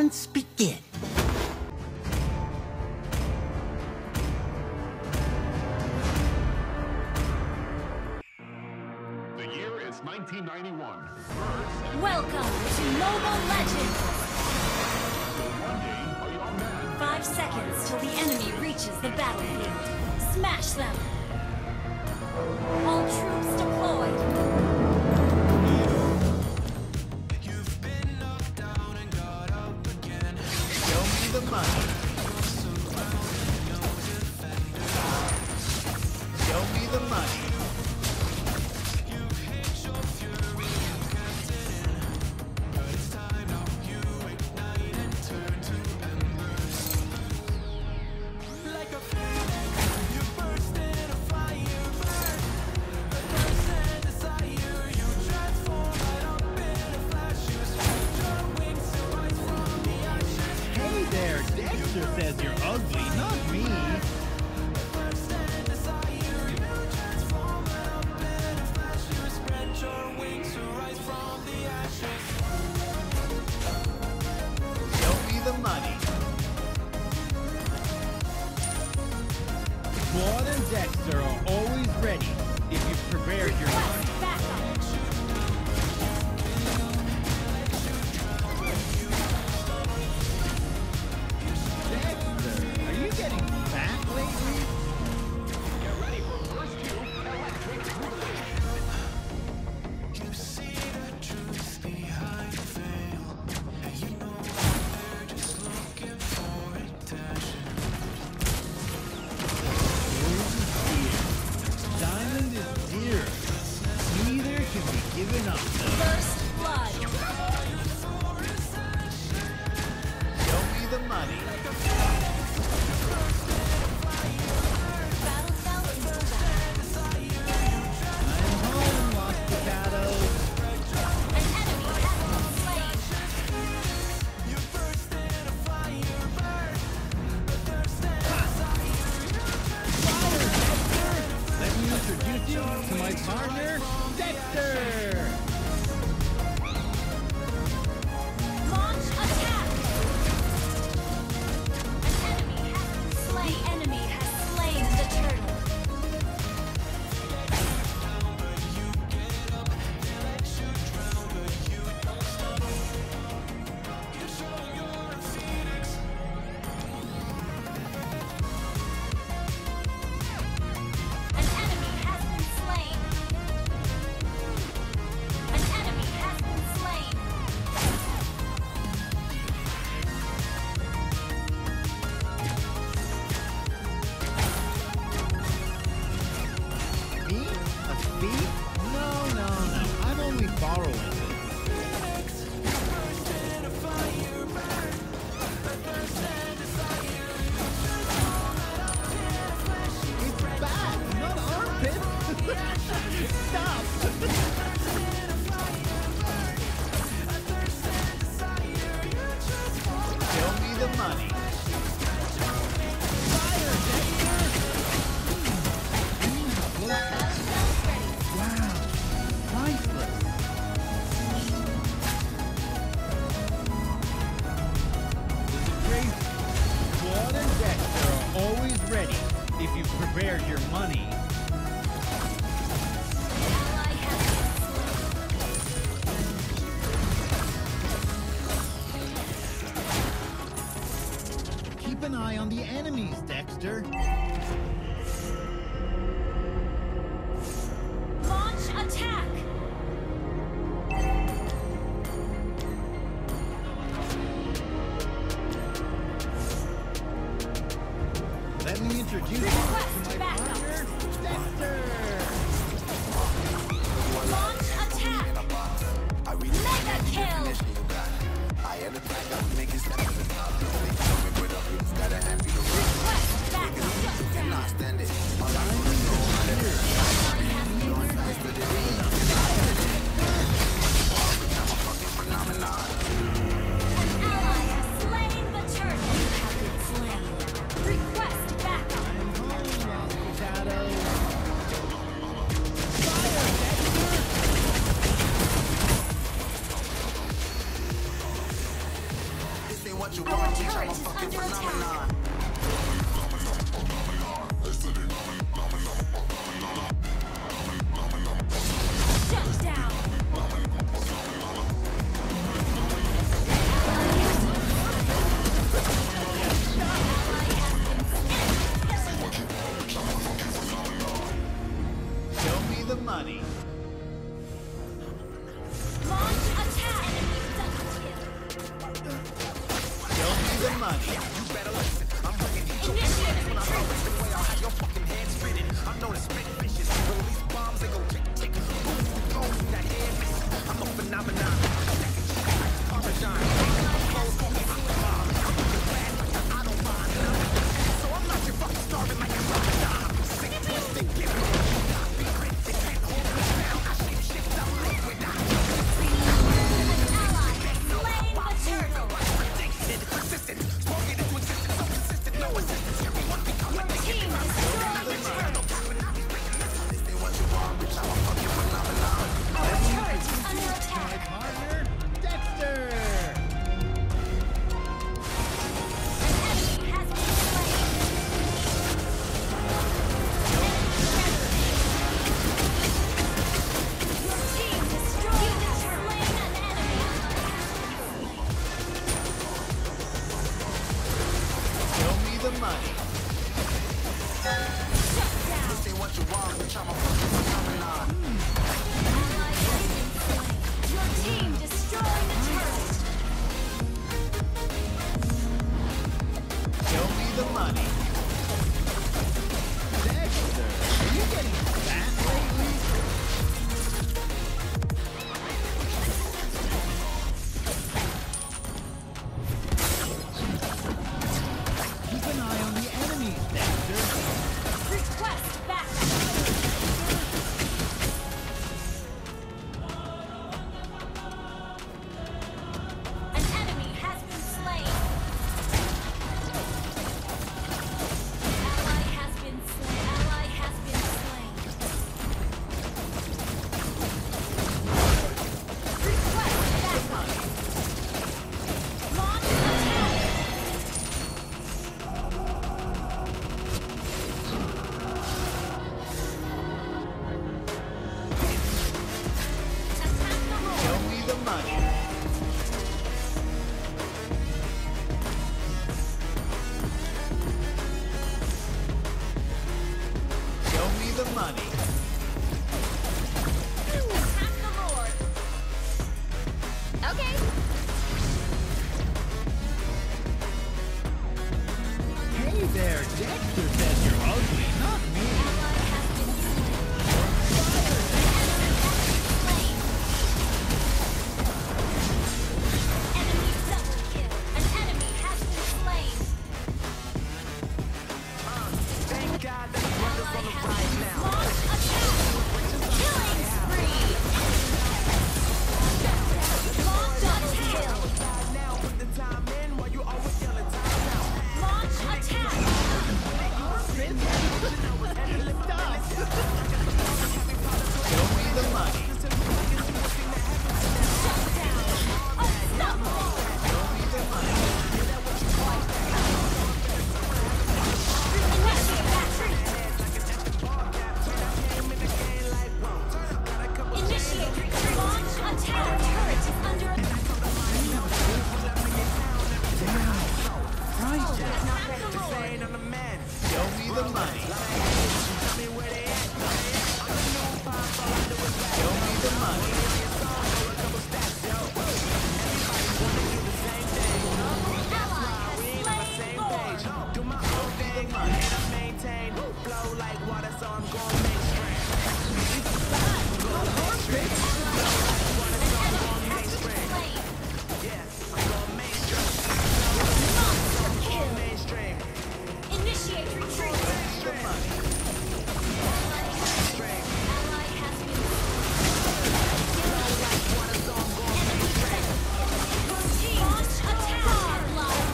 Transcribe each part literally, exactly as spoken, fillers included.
performance begin. The year is nineteen ninety-one. Welcome to Mobile Legends! One day, a young man... Five seconds till the enemy reaches the battlefield. Smash them! All troops deployed! You've been knocked down and got up again. Show me the money. Show me the money. You've hit your fury and kept it in. But it's time now you ignite and turn to embers. Like a phoenix, you burst in a fire burn. The thirst and desire, you transform right up in a flash. You spread your wings to rise from the ashes. Hey there, Dexter says you're ugly, not me. Thirst and desire, you transform right up in a flash. You spread your wings to rise from the ashes. Show me the money. Claude and Dexter are always ready if you've prepared your money. Request backup! Dexter, are you getting fat lately? Get ready for verse two, Electric Relay. You see the truth behind the veil, and you know they're just looking for attention. Diamond is dear. Neither can be given up. First blood! Show me the money. Battle fell into battle. I'm home, Los Picados. An enemy has been slain! You burst in a fire burn, the thirst and desire. Let me introduce you to my partner, Dexter. Launch attack! An enemy has been slain! The enemy has slain the turtle! You get up, they let you drown, but you don't stop. You show you're a phoenix. An enemy has been slain! An enemy has been slain! Me? A thief? No, no, no. I'm only borrowing this. It's back, not armpit. Stop. Show me the money. Fire, Dexter. Battle cells ready! Wow, priceless. This is crazy. Claude and Dexter are always ready if you've prepared your money. Ally has been slain! Keep an eye on the enemies, Dexter. Launch attack! Let me introduce you Request to my backup. partner, Dexter. Launch attack! Mega kill! Request backup! Your team destroyed the turret. Show me the money. Dexter, are you getting fat lately? Keep an eye on the enemies, Dexter. Request back. An enemy has been slain. Ally has been slain. Ally has been slain. Request backup. Launch attack. Attack the Lord. Show me the money. Show me the money. Attack the Lord. Okay. Hey there, Dexter says you're ugly, not me. Ally has been slain. Enemy double kill. An enemy has been slain. Thank God that Ally has been launch attack. Killing spree. Launch attack. now put the time in while you always yelling time out. Launch attack. Show me the money. Shut down. Unstoppable. Show me the money. Initiate retreat. Initiate retreat. Launch attack. Our turret is under attack. Right. Attack the Lord. I'm the man. Show me the money. Tell me where they at. Show me the money. Ally has slain Lord. Do my Show own me the thing money. and I maintain. Flow like water, so I'm going mainstream. Slain. Yeah, I'm going mainstream. Monster kill. Mainstream. Initiate retreat. The money. Ally has been Enemy slain. Your team launch attack. Godlike.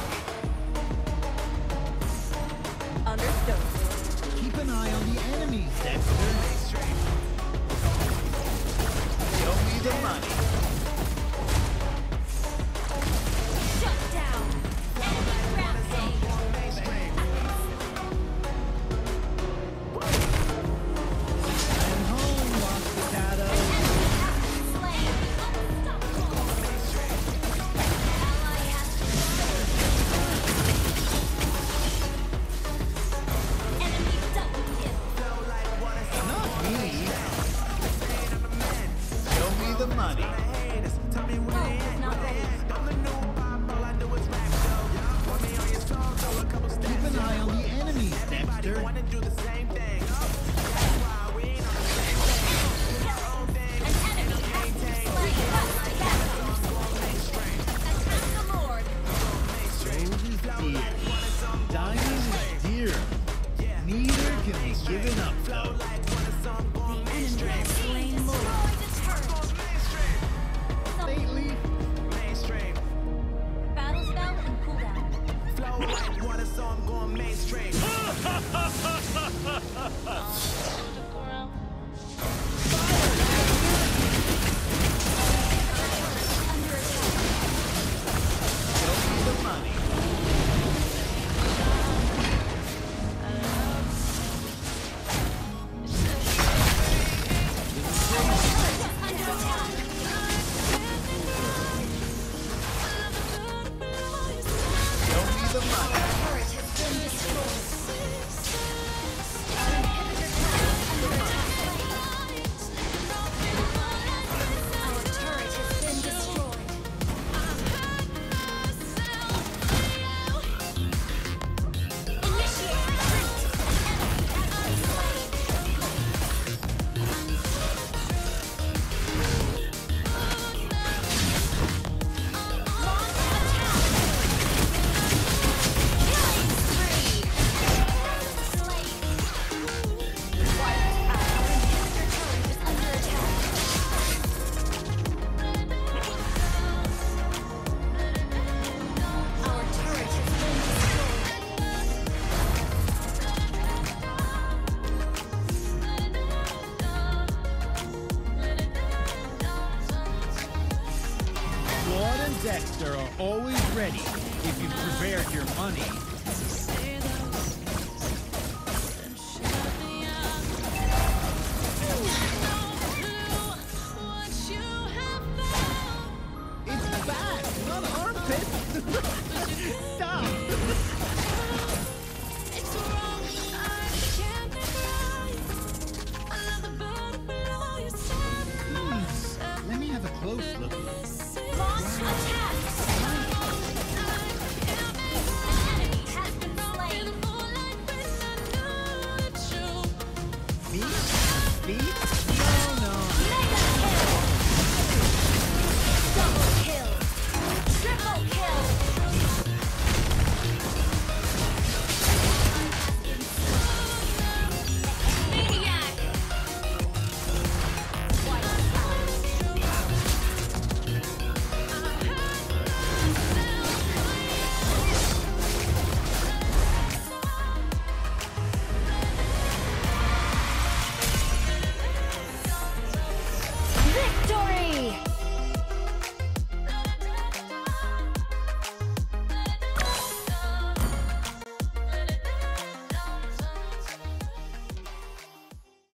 Understood. Keep an eye on the enemies, Dexter. Show me the money. Shut down. Enemy rampage. I'm home, Los Potato. Enemy has been slain. Unstoppable. Ally has been slain. Enemy double kill. Not me. Show me the money. Tell me where Ult they is at. not ready. I'm the new pop, all I do is rap, yo. Want me on your song, throw a couple steps. Keep an eye on the enemies, Everybody Dexter. wanna do the same thing. That's why we ain't on the same thing. Our own thing. An enemy has been slain. Attack the Lord. Gold is dear. Diamond is dear. Neither can be given up, though. The enemy has slain Lord. Destroy the turret. Lately, Mainstream. Battle spell and cooldown. Flow like water, so I'm going mainstream. Under attack. Show me the money. Under attack. Show me the money. Turret has been destroyed. An inhibitor turret decks are always ready if you've prepared your money. It's back, not armpit. Stop. Let me have a close look. Launch attack! An enemy has been slain. Me? Feet?